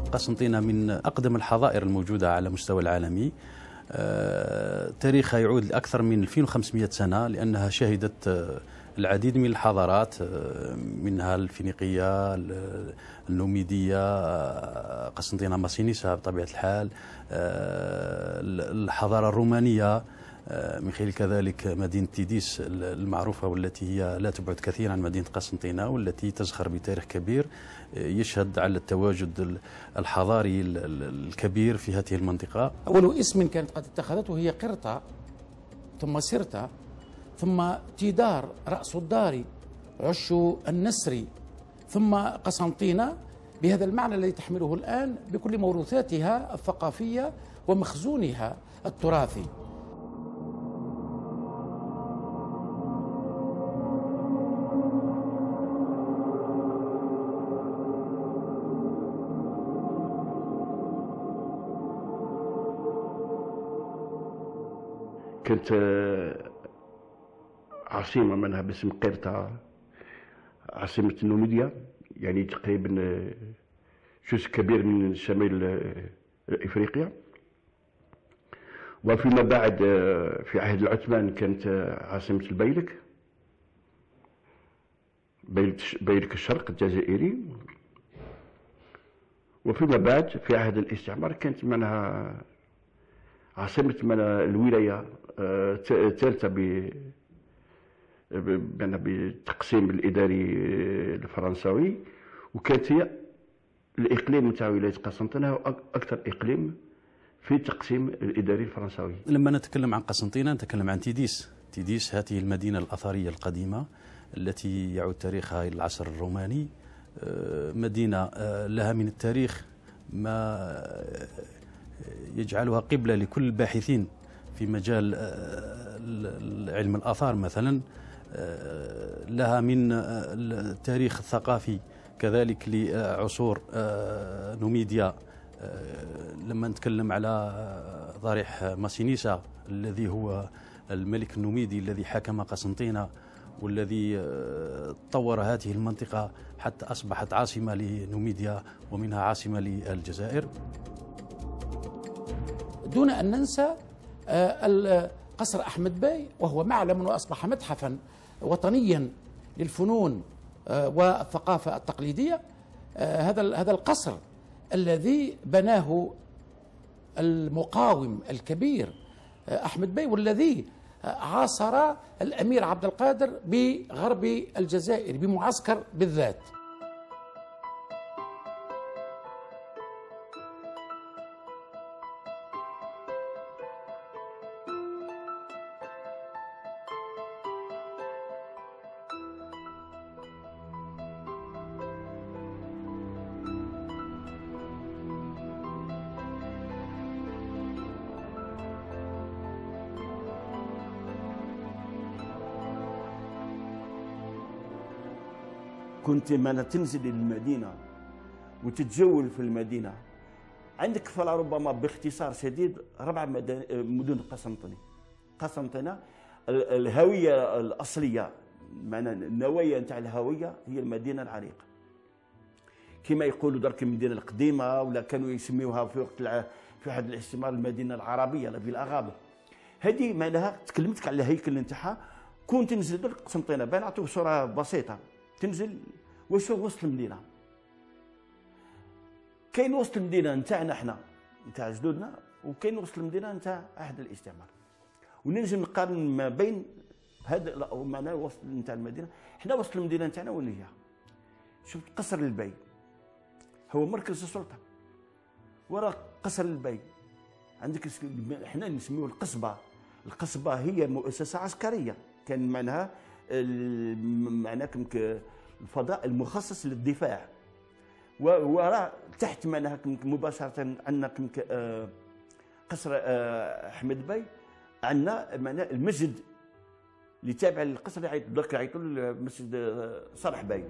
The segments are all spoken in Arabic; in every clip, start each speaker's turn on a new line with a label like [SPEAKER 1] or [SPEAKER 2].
[SPEAKER 1] قسنطينة من أقدم الحضائر الموجودة على مستوى العالمي. تاريخها يعود لأكثر من 2500 سنة، لأنها شهدت العديد من الحضارات، منها الفينيقية، النوميدية، قسنطينة ماسينيسا بطبيعة الحال، الحضارة الرومانية، من خلال كذلك مدينة تيديس المعروفة، والتي هي لا تبعد كثيرا عن مدينة قسنطينة، والتي تزخر بتاريخ كبير يشهد على التواجد الحضاري الكبير في هذه المنطقة.
[SPEAKER 2] أول اسم كانت قد اتخذته هي قرطة، ثم سرطة، ثم تيدار رأس الدار، عش النسر، ثم قسنطينة بهذا المعنى الذي تحمله الآن بكل موروثاتها الثقافية ومخزونها التراثي.
[SPEAKER 3] كانت عاصمة منها باسم قرطة، عاصمة النوميديا، يعني تقريبا جزء كبير من شمال إفريقيا. وفيما بعد في عهد العثمان كانت عاصمة البيلك، بيلك الشرق الجزائري. وفيما بعد في عهد الاستعمار كانت منها عاصمة الولاية الثالثة بالتقسيم الإداري الفرنساوي، وكانت هي الإقليم نتاع ولاية قسنطينة أكثر إقليم في التقسيم الإداري الفرنساوي.
[SPEAKER 1] لما نتكلم عن قسنطينة نتكلم عن تيديس. تيديس هذه المدينة الأثرية القديمة التي يعود تاريخها إلى العصر الروماني، مدينة لها من التاريخ ما يجعلها قبلة لكل الباحثين في مجال علم الآثار مثلا، لها من التاريخ الثقافي كذلك لعصور نوميديا. لما نتكلم على ضريح ماسينيسا الذي هو الملك النوميدي الذي حكم قسنطينة، والذي طور هذه المنطقة حتى أصبحت عاصمة لنوميديا ومنها عاصمة للجزائر.
[SPEAKER 2] دون أن ننسى قصر أحمد باي، وهو معلم وأصبح متحفا وطنيا للفنون والثقافة التقليدية. هذا القصر الذي بناه المقاوم الكبير أحمد باي، والذي عاصر الأمير عبد القادر بغرب الجزائر بمعسكر بالذات.
[SPEAKER 4] كنت ما تنزل المدينة وتتجول في المدينة، عندك ربما باختصار شديد 4 مدن قسنطينة. الهوية الأصلية، معنى النوايا نتاع الهوية هي المدينة العريقة، كما يقولوا درك المدينة القديمة، ولا كانوا يسميوها في وقت في واحد الاستعمار المدينة العربية في الأغابة. هذه معناها تكلمتك على الهيكل نتاعها. كنت تنزل درك قسنطينة، بان نعطيو صورة بسيطة. تنزل واش هو وسط المدينه، كاين وسط المدينه نتاعنا احنا نتاع جدودنا، وكاين وسط المدينه نتاع عهد الاستعمار. وننجم نقارن ما بين هذا معناه وسط نتاع المدينه. احنا وسط المدينه نتاعنا وين هي؟ شوف قصر البي هو مركز السلطه، وراء قصر البي عندك احنا نسميوه القصبه. القصبه هي مؤسسه عسكريه، كان معناها الفضاء المخصص للدفاع. وراء تحت معناها مباشره عندنا قصر احمد باي، عندنا معناها المسجد اللي تابع للقصر درك يعيطوا مسجد صالح باي.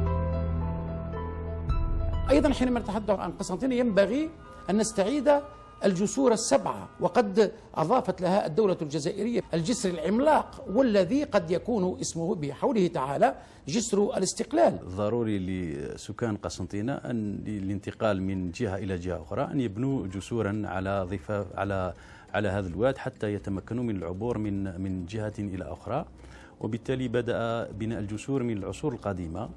[SPEAKER 2] ايضا حينما نتحدث عن قسنطينة ينبغي ان نستعيد الجسور السبعة، وقد أضافت لها الدولة الجزائرية الجسر العملاق والذي قد يكون اسمه بحوله تعالى جسر الاستقلال.
[SPEAKER 1] ضروري لسكان قسنطينة أن الانتقال من جهة إلى جهة أخرى أن يبنوا جسورا على ضفاف على هذا الواد حتى يتمكنوا من العبور من جهة إلى أخرى، وبالتالي بدأ بناء الجسور من العصور القديمة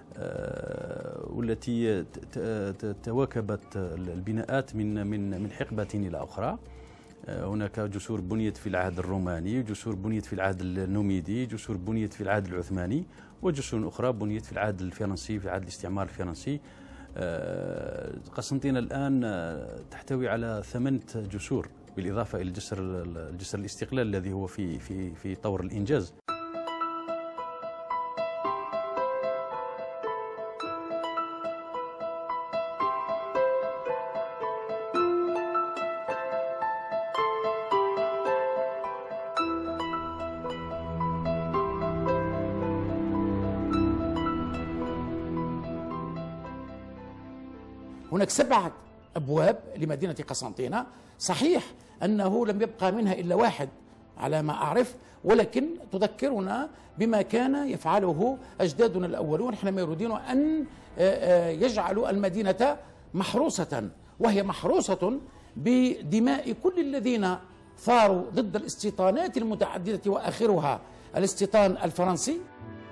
[SPEAKER 1] والتي تواكبت البناءات من حقبة إلى أخرى. هناك جسور بنيت في العهد الروماني، جسور بنيت في العهد النوميدي، جسور بنيت في العهد العثماني، وجسور أخرى بنيت في العهد الفرنسي، في عهد الاستعمار الفرنسي. قسنطينة الآن تحتوي على 8 جسور بالإضافة إلى الجسر الاستقلال الذي هو في طور الإنجاز.
[SPEAKER 2] هناك 7 أبواب لمدينة قسنطينة، صحيح أنه لم يبقى منها إلا واحد على ما أعرف، ولكن تذكرنا بما كان يفعله أجدادنا الأولون حينما يريدون أن يجعلوا المدينة محروسة، وهي محروسة بدماء كل الذين ثاروا ضد الاستيطانات المتعددة وآخرها الاستيطان الفرنسي.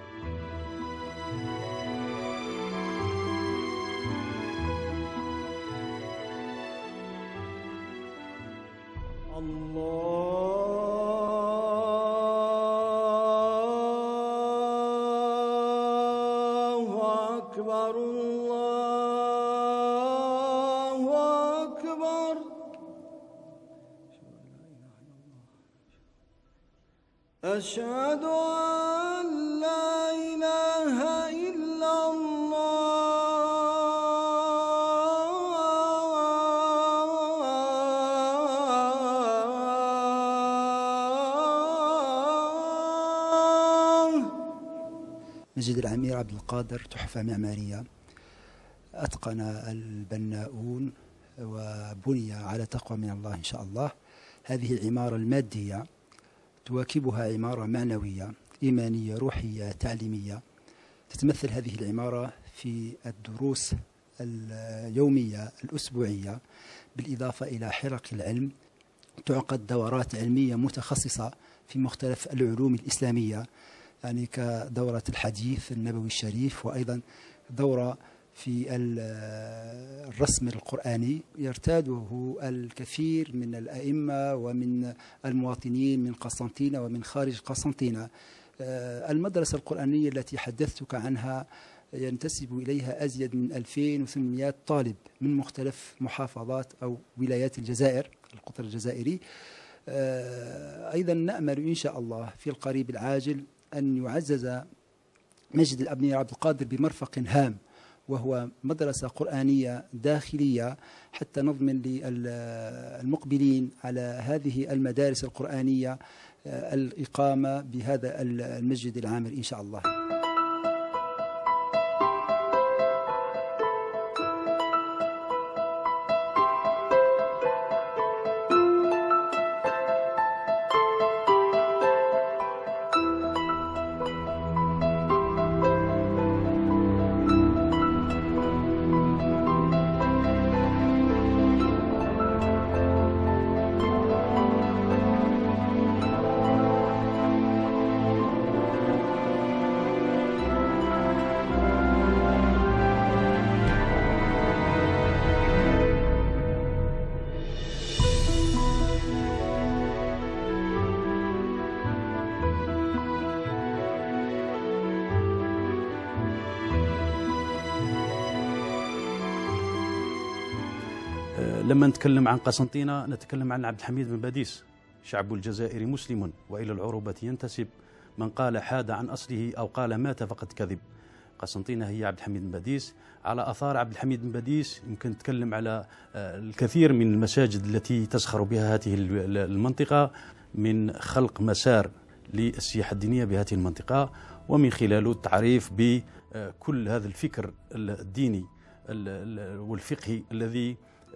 [SPEAKER 5] أشهد أن لا إله إلا الله.
[SPEAKER 6] مسجد الأمير عبد القادر تحفة معمارية أتقن البناؤون وبني على تقوى من الله إن شاء الله. هذه العمارة المادية تواكبها عمارة معنوية إيمانية روحية تعليمية. تتمثل هذه العمارة في الدروس اليومية الأسبوعية، بالإضافة إلى حلق العلم. تعقد دورات علمية متخصصة في مختلف العلوم الإسلامية، يعني كدورة الحديث النبوي الشريف، وأيضا دورة في الرسم القرآني يرتاده الكثير من الأئمة ومن المواطنين من قسنطينة ومن خارج قسنطينة. المدرسة القرآنية التي حدثتك عنها ينتسب إليها أزيد من 2800 طالب من مختلف محافظات أو ولايات الجزائر، القطر الجزائري. أيضا نأمل إن شاء الله في القريب العاجل أن يعزز مسجد الأمير عبد القادر بمرفق هام، وهو مدرسة قرآنية داخلية، حتى نضمن للمقبلين على هذه المدارس القرآنية الإقامة بهذا المسجد العامر إن شاء الله.
[SPEAKER 1] لما نتكلم عن قسنطينة نتكلم عن عبد الحميد بن باديس. شعب الجزائر مسلم وإلى العروبة ينتسب، من قال حاد عن أصله أو قال مات فقد كذب. قسنطينة هي عبد الحميد بن باديس. على آثار عبد الحميد بن باديس يمكن نتكلم على الكثير من المساجد التي تزخر بها هذه المنطقة، من خلق مسار للسياحة الدينية بهذه المنطقة، ومن خلاله التعريف بكل هذا الفكر الديني والفقهي الذي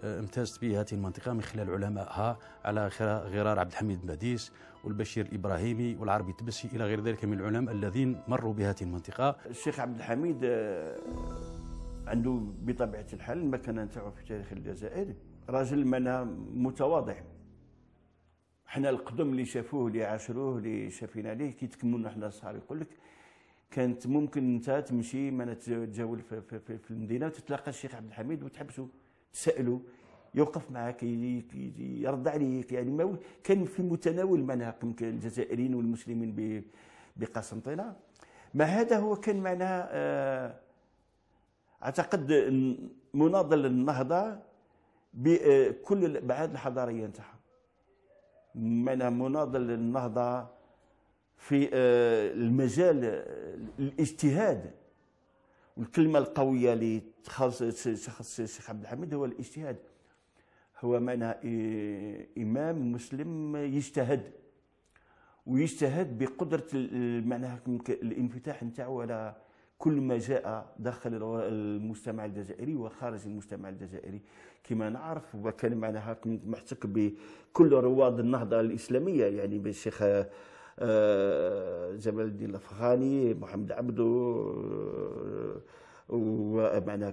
[SPEAKER 1] امتازت به هذه المنطقة من خلال علمائها على غرار عبد الحميد باديس والبشير الإبراهيمي والعربي التبسي إلى غير ذلك من العلماء الذين مروا بهذه المنطقة.
[SPEAKER 4] الشيخ عبد الحميد عنده بطبيعة الحال المكانة نتاعو في تاريخ الجزائر، راجل منا متواضع. حنا القدم اللي شافوه اللي عاشروه اللي شافينا عليه كي تكملنا حنا الصغار يقول لك كانت ممكن انت تمشي ما تتجول في المدينه وتتلاقى الشيخ عبد الحميد وتحبسوا تسالوا يوقف معك يرد عليك، يعني ما كان في متناول معنا الجزائريين والمسلمين بقسنطينه. ما هذا هو كان معناه اعتقد مناضل النهضه بكل الابعاد الحضاريه نتاعها، معناها مناضل النهضه في المجال الاجتهاد، والكلمه القويه اللي تخص شخص الشيخ عبد الحميد هو الاجتهاد. هو معناها امام مسلم يجتهد ويجتهد بقدره معناها الانفتاح نتاعو على كل ما جاء داخل المجتمع الجزائري وخارج المجتمع الجزائري. كما نعرف وكان معناها محتك بكل رواد النهضه الاسلاميه، يعني بالشيخ جمال الدين الافغاني، محمد عبدو، ومعناها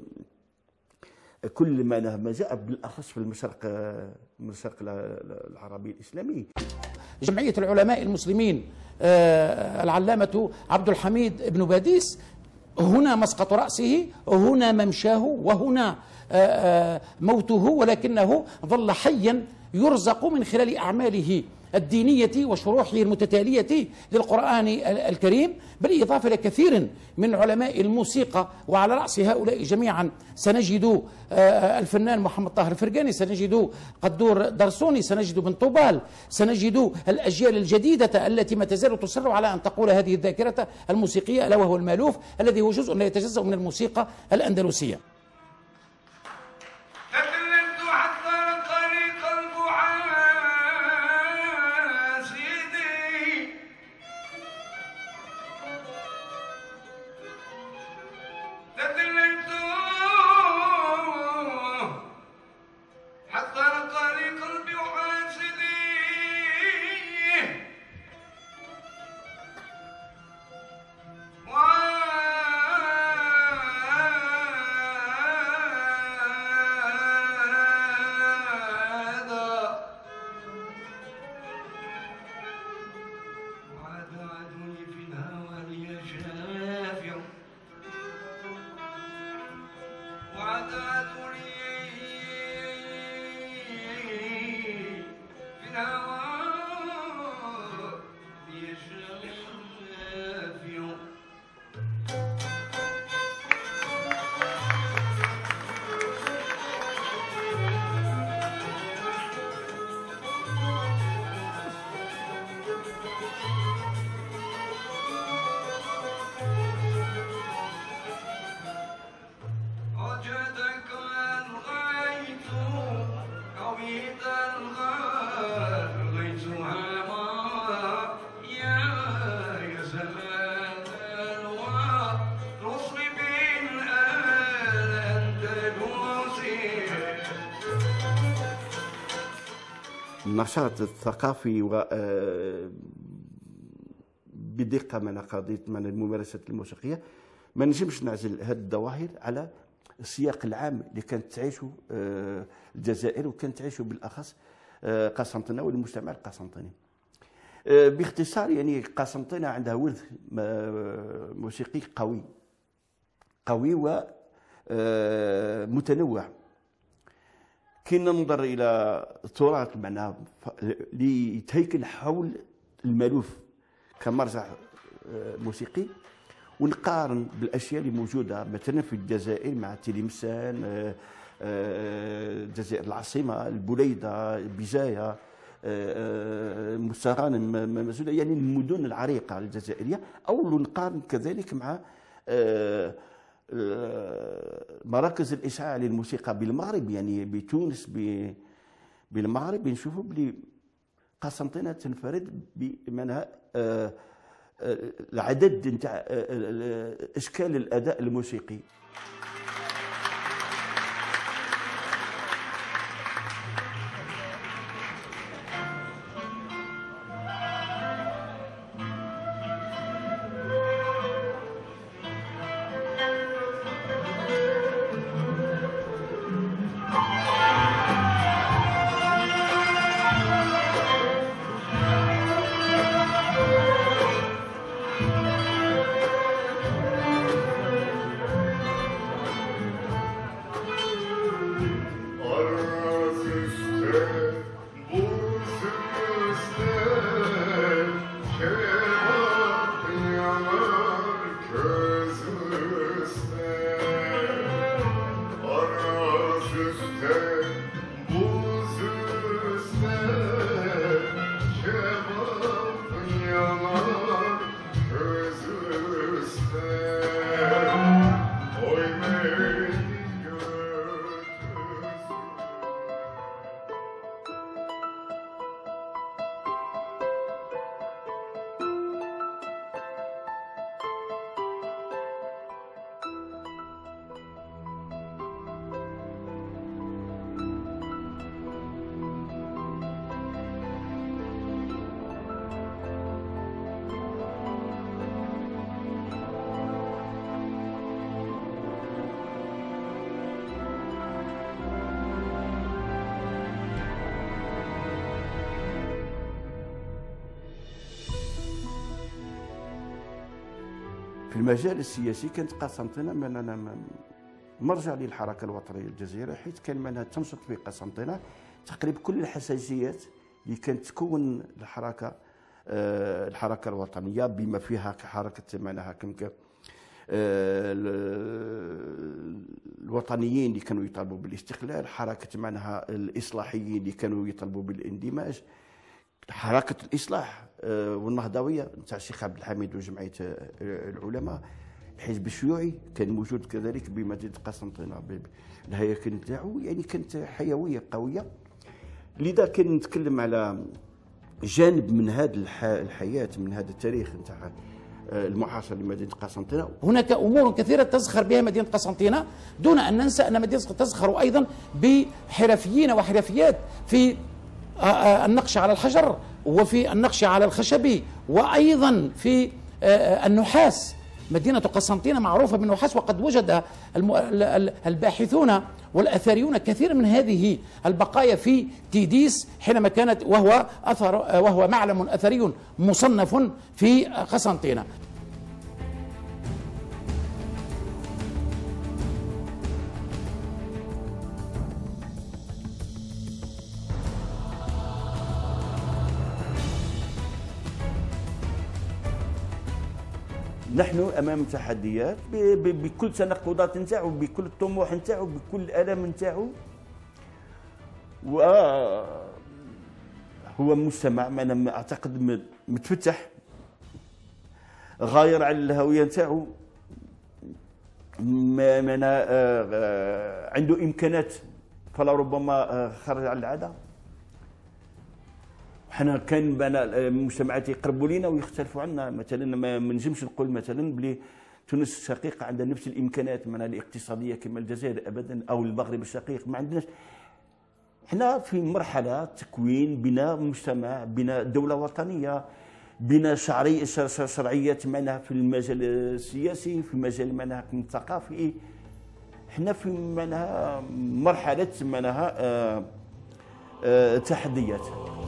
[SPEAKER 4] كل ما جاء بالاخص في المشرق العربي الاسلامي.
[SPEAKER 2] جمعية العلماء المسلمين العلامة عبد الحميد بن باديس، هنا مسقط رأسه، هنا ممشاه، وهنا موته، ولكنه ظل حيا يرزق من خلال أعماله الدينية وشروحه المتتالية للقرآن الكريم، بالإضافة إلى كثير من علماء الموسيقى. وعلى رأس هؤلاء جميعا سنجد الفنان محمد طاهر الفرقاني، سنجد قدور درسوني، سنجد بن طوبال، سنجد الأجيال الجديدة التي ما تزال تصر على أن تقول هذه الذاكرة الموسيقية، ألا وهو المألوف الذي هو جزء لا يتجزأ من الموسيقى الأندلسية.
[SPEAKER 4] النشاط الثقافي و بدقه من قضيه من الممارسات الموسيقيه ما نجمش نعزل هذه الظواهر على السياق العام اللي كانت تعيشه الجزائر وكانت تعيشه بالاخص قسنطينه والمجتمع القسنطيني. باختصار يعني قسنطينه عندها ورث موسيقي قوي ومتنوع. كي ننظر الى التراث معناها اللي يتهيكل حول المألوف كمرجع موسيقي، ونقارن بالاشياء اللي موجوده مثلا في الجزائر مع تلمسان، الجزائر العاصمه، البليده، بجايه، مستغانم، يعني المدن العريقه الجزائريه، او نقارن كذلك مع مراكز الإشعاع للموسيقى بالمغرب، يعني بتونس بالمغرب، نشوفوا بلي قسنطينة تنفرد بمنها العدد نتاع اشكال الاداء الموسيقي.
[SPEAKER 3] في المجال السياسي كانت قسنطينة من مرجع للحركة الوطنية الجزائرية، حيث كان منها تنشط في قسنطينة تقريبا كل الحساسيات اللي كانت تكون الحركة الوطنية، بما فيها حركة معناها الوطنيين اللي كانوا يطالبوا بالاستقلال، حركة معناها الإصلاحيين اللي كانوا يطالبوا بالاندماج، حركة الإصلاح والنهضوية نتاع الشيخ عبد الحميد وجمعية العلماء، الحزب الشيوعي كان موجود كذلك بمدينة قسنطينة، الهياكل نتاعو يعني كانت حيوية قوية. لذا كان نتكلم على جانب من هذه الحياة، من هذا التاريخ نتاع المحاصر لمدينة قسنطينة.
[SPEAKER 2] هناك أمور كثيرة تزخر بها مدينة قسنطينة، دون أن ننسى أن مدينة تزخر أيضا بحرفيين وحرفيات في النقش على الحجر، وفي النقش على الخشب، وأيضا في النحاس. مدينة قسنطينة معروفة بالنحاس، وقد وجد الباحثون والأثريون كثير من هذه البقايا في تيديس حينما كانت، وهو معلم أثري مصنف في قسنطينة.
[SPEAKER 4] نحن امام تحديات بكل تناقضات نتاعو، بكل الطموح نتاعو، بكل الالم نتاعو. وهو مجتمع انا اعتقد متفتح، غاير على الهويه نتاعو، عنده امكانات فلربما خرج على العاده. حنا كان المجتمعات يقربوا لينا ويختلفوا عنا، مثلا ما نجمش نقول مثلا بلي تونس الشقيقه عندها نفس الامكانات الاقتصاديه كما الجزائر ابدا، او المغرب الشقيق ما عندناش. حنا في مرحله تكوين بناء مجتمع، بناء دوله وطنيه، بناء شرعيات معناها في المجال السياسي، في المجال معناها الثقافي. حنا في معناها مرحله معناها تحديات.